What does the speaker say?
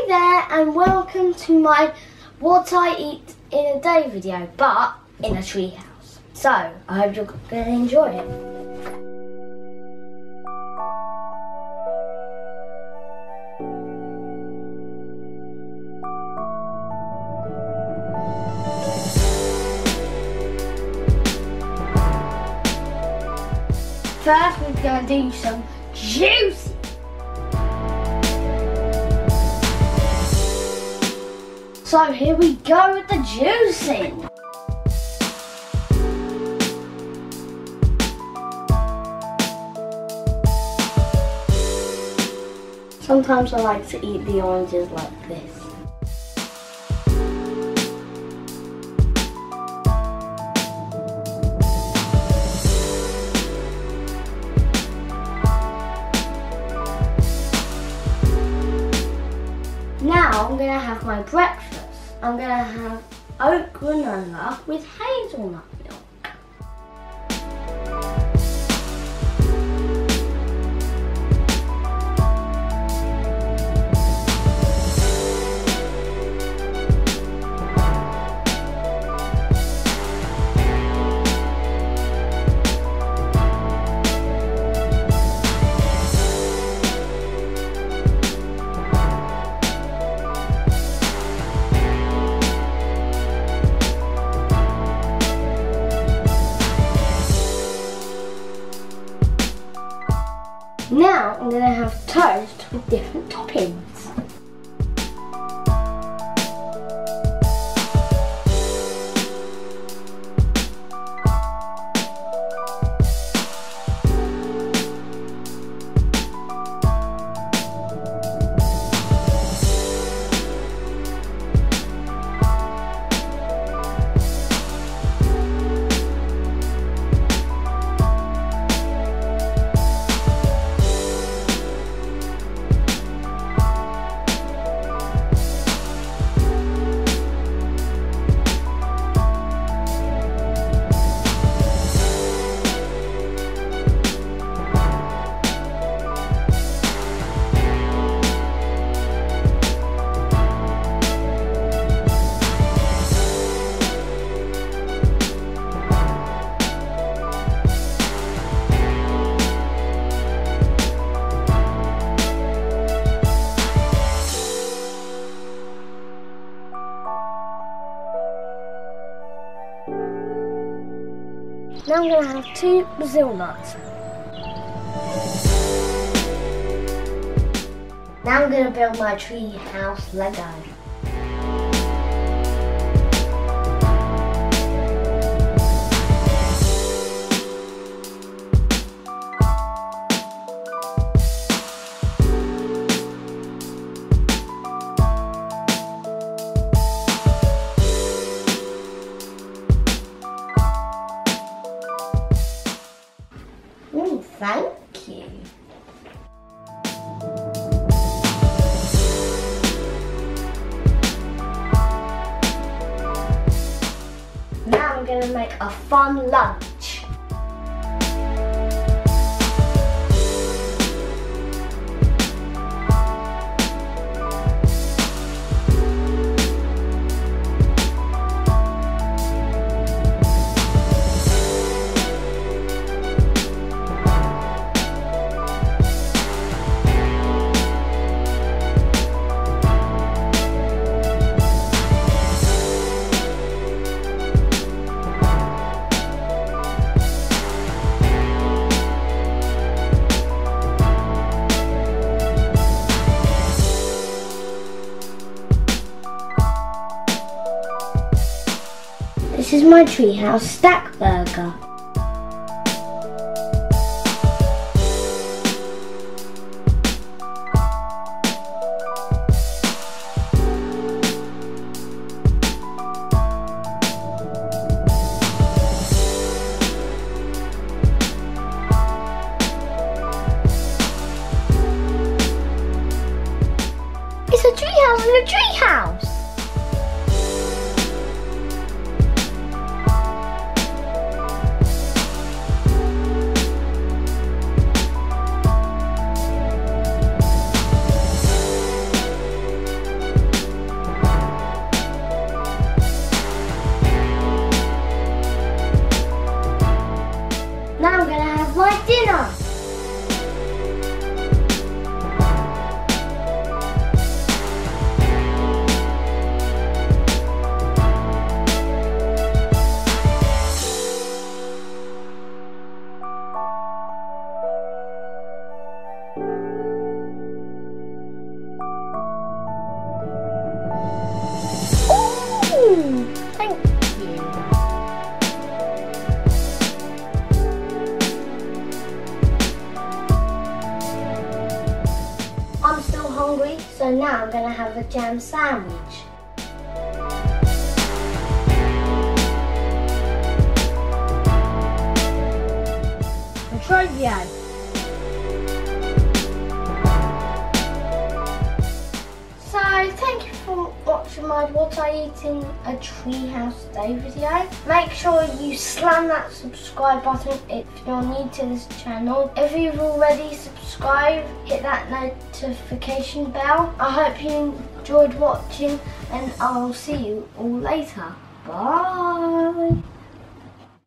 Hi there and welcome to my what I eat in a day video, but in a treehouse. So, I hope you're going to enjoy it. First we're going to do some juicy. So here we go with the juicing. Sometimes I like to eat the oranges like this. Now I'm going to have my breakfast. I'm going to have oat granola with hazelnut milk. Now I'm going to have toast with different toppings. Now I'm going to have 2 Brazil nuts. Now I'm going to build my tree house Lego. Oh, thank you. Now I'm going to make a fun lunch. This is my treehouse stack burger. It's a treehouse in a treehouse! So now I'm going to have a jam sandwich. Trivia. So thank you for watching my what I eat in a treehouse day video. Make sure you slam that subscribe button if you're new to this channel. If you've already subscribed, hit that notification bell. I hope you enjoyed watching and I'll see you all later. Bye.